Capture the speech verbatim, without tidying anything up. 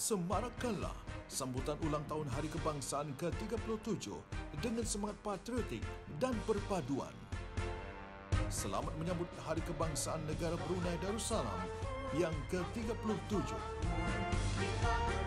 Semarakkanlah sambutan ulang tahun Hari Kebangsaan ke tiga puluh tujuh dengan semangat patriotik dan perpaduan. Selamat menyambut Hari Kebangsaan Negara Brunei Darussalam yang ke tiga puluh tujuh.